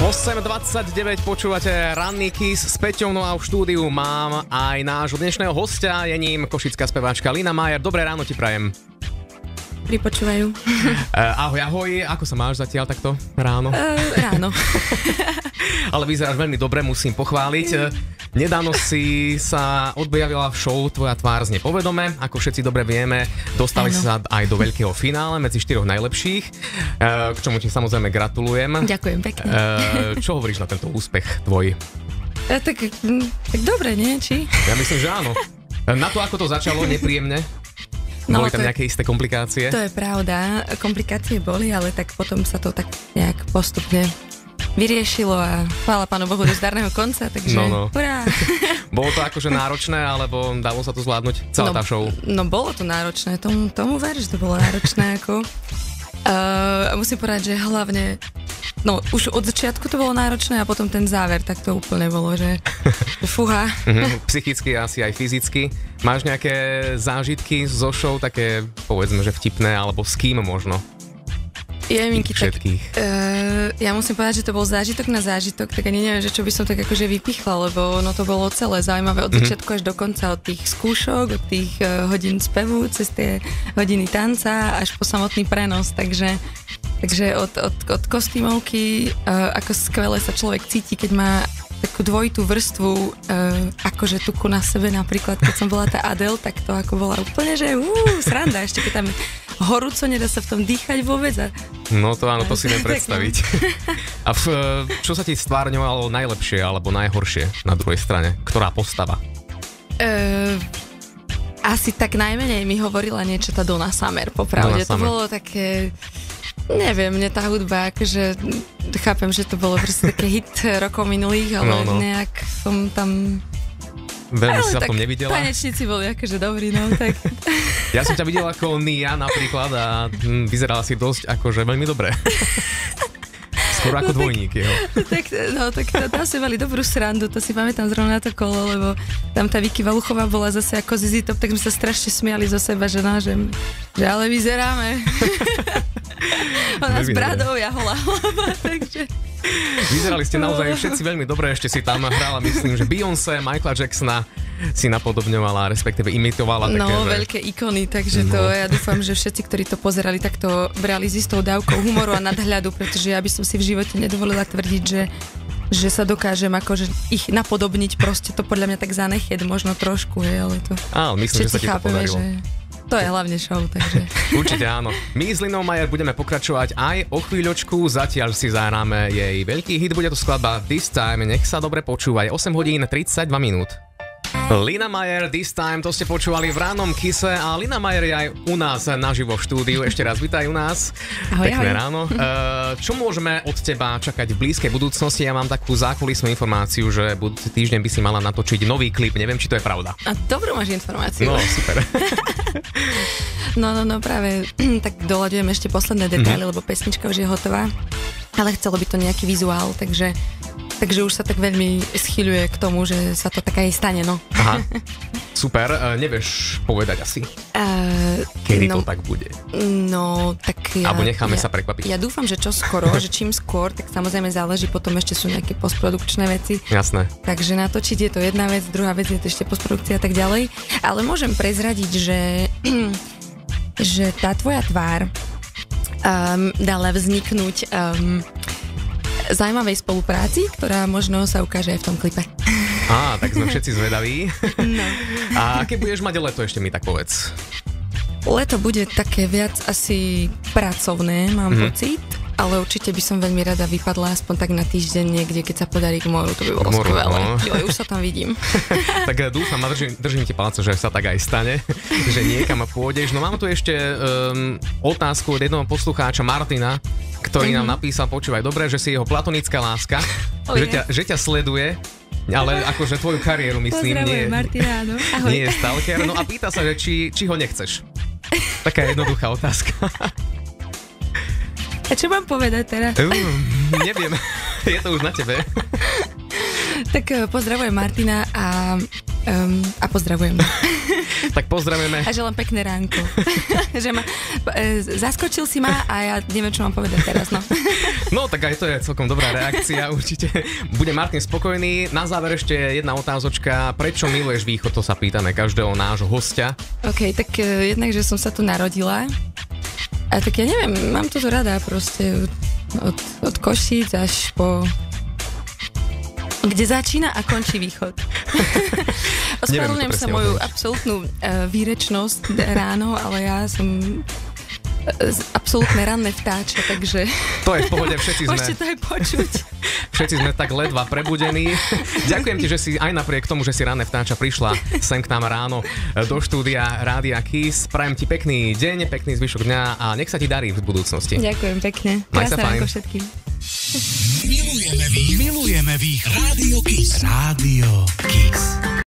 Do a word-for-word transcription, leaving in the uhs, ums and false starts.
osem dvadsaťdeväť počúvate Ranný Kiss s Peťou, no a v štúdiu mám aj nášho dnešného hostia, je ním košická speváčka Lina Majer. Dobré ráno ti prajem. Pripočúvajú. Uh, ahoj, ahoj, ako sa máš zatiaľ takto ráno? Uh, ráno. Ale vyzeráš veľmi dobre, musím pochváliť. Nedávno si sa odbejavila v show Tvoja tvár znie povedome. Ako všetci dobre vieme, dostali ano. sa aj do veľkého finále medzi štyroch najlepších, uh, k čomu ti samozrejme gratulujem. Ďakujem pekne. Uh, čo hovoríš na tento úspech tvoj? Uh, tak, tak dobre, nie? Či? Ja myslím, že áno. Na to, ako to začalo, nepríjemne. No, boli tam nejaké isté komplikácie? To je pravda, komplikácie boli, ale tak potom sa to tak nejak postupne vyriešilo a chvála Pánu Bohu do zdarného konca, takže no, no. Hurá. Bolo to akože náročné, alebo dalo sa to zvládnuť celá no, tá show? No bolo to náročné, tomu, tomu ver, že to bolo náročné ako. Uh, musím povedať, že hlavne no už od začiatku to bolo náročné a potom ten záver, tak to úplne bolo, že fúha. Psychicky asi aj fyzicky. Máš nejaké zážitky zo show, také povedzme, že vtipné, alebo s kým možno? Jeminky, všetkých. Tak, uh, ja musím povedať, že to bol zážitok na zážitok, tak ani neviem, že čo by som tak akože vypichla, lebo ono to bolo celé zaujímavé od začiatku mm-hmm. až do konca, od tých skúšok, od tých uh, hodín spevu, cez tie hodiny tanca, až po samotný prenos, takže, takže od, od, od kostýmovky, uh, ako skvele sa človek cíti, keď má takú dvojitú vrstvu, uh, akože tuku na sebe napríklad, keď som bola tá Adele, tak to ako bola úplne, že uh, sranda, ešte keď tam horúco, nedá sa v tom dýchať vôbec. A... No to áno, to si viem predstaviť. A v, čo sa ti stvárňovalo najlepšie alebo najhoršie na druhej strane? Ktorá postava? Uh, asi tak najmenej mi hovorila niečo tá Donna Summer, popravde. To bolo také... Neviem, mne tá hudba, akože chápem, že to bolo proste také hit rokov minulých, ale no, no. nejak som tam... Veľmi si sa v tom nevidela? Tanečníci boli akože dobrí, no tak... Ja som ťa videla ako Nia napríklad a hm, vyzerala si dosť akože veľmi dobre. Skoro ako no, dvojník jeho. Tak, no tak tam si mali dobrú srandu, to si pamätám zrovna na to kolo, lebo tam tá Vicky Valuchová bola zase ako Zizi Top, tak sme sa strašne smiali zo seba, že no, že, že ale vyzeráme. Ona s bradou, ja holá hlava, takže... Vyzerali ste naozaj všetci veľmi dobre, ešte si tam hrala, myslím, že Beyoncé, Michaela Jacksona si napodobňovala, respektíve imitovala. No, také, že... veľké ikony, takže to no. Ja dúfam, že všetci, ktorí to pozerali, tak to brali s istou dávkou humoru a nadhľadu, pretože ja by som si v živote nedovolila tvrdiť, že že sa dokážem akože ich napodobniť, proste to podľa mňa tak zanechieť možno trošku, hej, ale to... Á, myslím, že sa ti to podarilo. Že... To je hlavne show, takže... Určite áno. My s Linou Majer budeme pokračovať aj o chvíľočku, zatiaľ si zahráme jej veľký hit, bude to skladba This Time, nech sa dobre počúvaj, osem hodín tridsaťdva minút. Lina Majer, This Time, to ste počúvali v Rannom Kisse a Lina Majer je aj u nás naživo v štúdiu, ešte raz vítaj u nás. Ahoj, Pekné ahoj. ráno. Uh, čo môžeme od teba čakať v blízkej budúcnosti? Ja mám takú zákulisnú informáciu, že budúci týždeň by si mala natočiť nový klip, neviem, či to je pravda. A dobrú máš informáciu. No, super. No, no, no, práve tak doľaďujem ešte posledné detaily, mm-hmm. lebo pesnička už je hotová, ale chcelo by to nejaký vizuál, takže, takže už sa tak veľmi schyľuje k tomu, že sa to tak aj stane, no. Aha, super, uh, nevieš povedať asi, uh, kedy no, to tak bude? No, tak ja... Alebo necháme ja, sa prekvapiť. Ja dúfam, že čo skoro, že čím skôr, tak samozrejme záleží, potom ešte sú nejaké postprodukčné veci. Jasné. Takže natočiť je to jedna vec, druhá vec je to ešte postprodukcia a tak ďalej, ale môžem prezradiť, že... že tá tvoja tvár um, dala vzniknúť um, zaujímavej spolupráci, ktorá možno sa ukáže aj v tom klipe. Á, tak sme všetci zvedaví. No. A aké budeš mať leto, ešte mi tak povedz? Leto bude také viac asi pracovné, mám mm-hmm. pocit, ale určite by som veľmi rada vypadla aspoň tak na týždeň niekde, keď sa podarí k moru, to by bolo moru, skvelé. No. Jo, už sa tam vidím. Tak dúfam a držím, držím ti palce, že sa tak aj stane, že niekam pôjdeš. No mám tu ešte um, otázku od jedného poslucháča Martina, ktorý mm-hmm. nám napísal, počúvaj, dobre, že si jeho platonická láska, oh, že, ťa, že ťa sleduje, ale akože tvoju kariéru myslím, nie, Martina, no. nie je stalker. No a pýta sa, že či, či ho nechceš. Taká jednoduchá otázka. A čo mám povedať teraz? Uh, neviem, je to už na tebe. Tak pozdravujem Martina a Um, a pozdravujem. Tak pozdravujeme. A želám pekné ránko. Že ma, e, zaskočil si ma a ja neviem, čo mám povedať teraz. No, no tak aj to je celkom dobrá reakcia. Určite bude Martin spokojný. Na záver ešte jedna otázočka. Prečo miluješ východ? To sa pýtame každého nášho hostia. OK, tak e, jednak, že som sa tu narodila. A tak ja neviem, mám to tu rada proste od, od Košíc až po... kde začína a končí východ. Ospravedlňujem sa moju absolútnu uh, výrečnosť ráno, ale ja som uh, absolútne ranné vtáče, takže... To je v pohode, všetci sme... Môžete to aj počuť. Všetci sme tak ledva prebudení. Ďakujem ti, že si aj napriek tomu, že si ranné vtáča prišla sem k nám ráno do štúdia Rádia Kiss. Prajem ti pekný deň, pekný zvyšok dňa a nech sa ti darí v budúcnosti. Ďakujem pekne. Maj sa Krásne fajn. ránko všetkým. Milujeme východ. Milujeme východ. Rádio Kiss. Rádio Kiss.